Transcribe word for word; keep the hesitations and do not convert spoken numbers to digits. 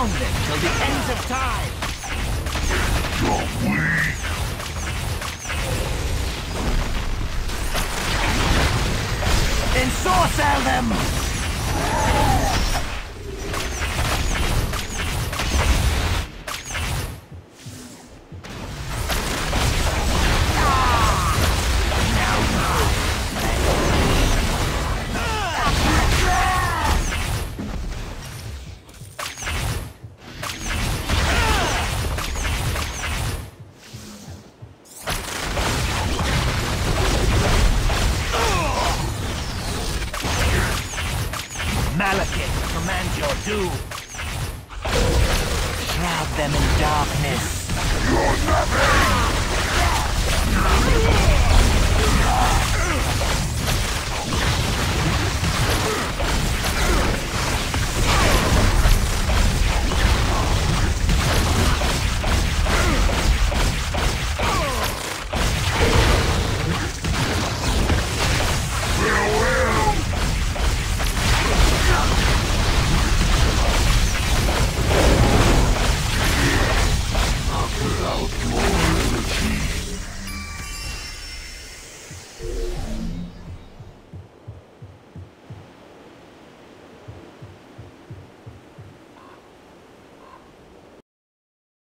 Surround them till the end of time! Ensorcell them! Malekith, command your doom. Shroud them in darkness. You're nothing!